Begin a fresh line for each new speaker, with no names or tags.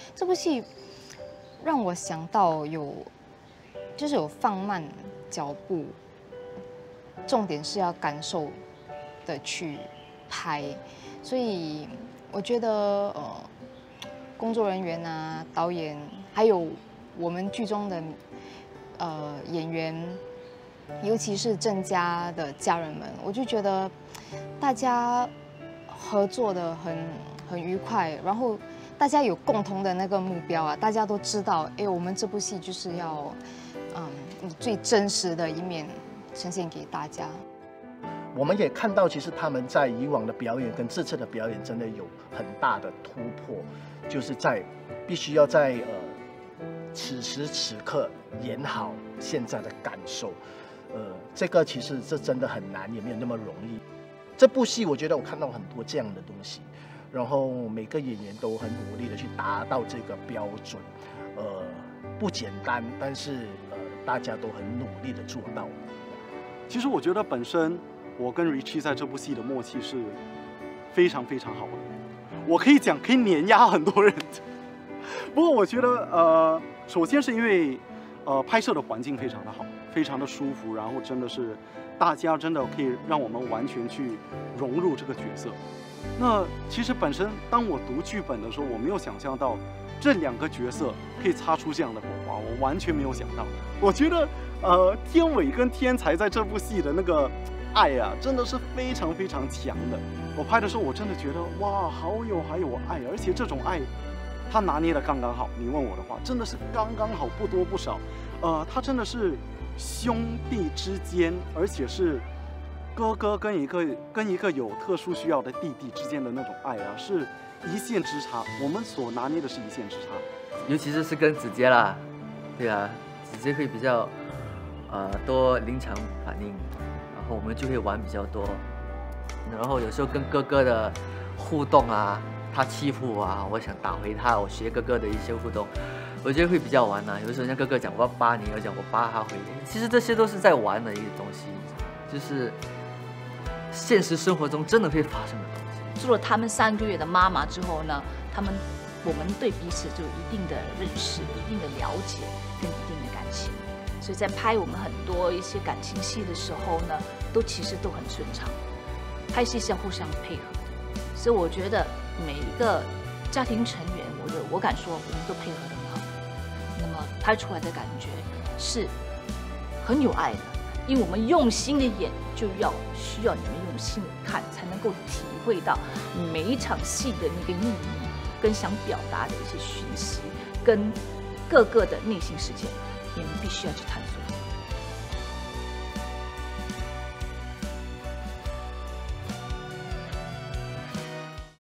这部戏让我想到就是有放慢脚步，重点是要感受的去拍，所以我觉得工作人员啊、导演，还有我们剧中的演员，尤其是郑家的家人们，我就觉得大家合作的很愉快，然后大家有共同的那个目标啊，大家都知道，哎，我们这部戏就是要以最真实的一面呈现给大家。
我们也看到，其实他们在以往的表演跟这次的表演真的有很大的突破，就是必须要在此时此刻演好现在的感受，这个其实这真的很难，也没有那么容易。这部戏我觉得我看到很多这样的东西，然后每个演员都很努力的去达到这个标准，不简单，但是大家都很努力的做到。
其实我觉得本身我跟 Richie 在这部戏的默契是非常非常好的，我可以讲可以碾压很多人。不过我觉得首先是因为拍摄的环境非常的好，非常的舒服，然后真的是大家真的可以让我们完全去融入这个角色。那其实本身当我读剧本的时候，我没有想象到这两个角色可以擦出这样的火花，我完全没有想到。我觉得天伟跟天才在这部戏的那个爱啊，真的是非常非常强的。我拍的时候，我真的觉得哇，好有爱，而且这种爱，他拿捏的刚刚好。你问我的话，真的是刚刚好，不多不少。他真的是兄弟之间，而且是哥哥跟一个有特殊需要的弟弟之间的那种爱啊，是一线之差。我们所拿捏的是一线之差，
尤其是跟子杰啦，对啊，子杰会比较多临场反应，然后我们就会玩比较多，然后有时候跟哥哥的互动啊，他欺负我啊，我想打回他，我学哥哥的一些互动，我觉得会比较玩啊。有时候像哥哥讲我要扒你，我讲我扒他回来，其实这些都是在玩的一个东西，就是现实生活中真的会发生的东西。
做了他们3个月的妈妈之后呢，我们对彼此就有一定的认识、一定的了解跟一定的感情，所以在拍我们很多一些感情戏的时候呢，其实都很顺畅。拍戏是要互相配合的，所以我觉得每一个家庭成员，我敢说我们都配合得很好。那么拍出来的感觉是很有爱的，因为我们用心的演，就需要你们用心的看，才能够体会到每一场戏的那个意义，跟想表达的一些讯息，跟各个的内心世界，你们必须要去探索。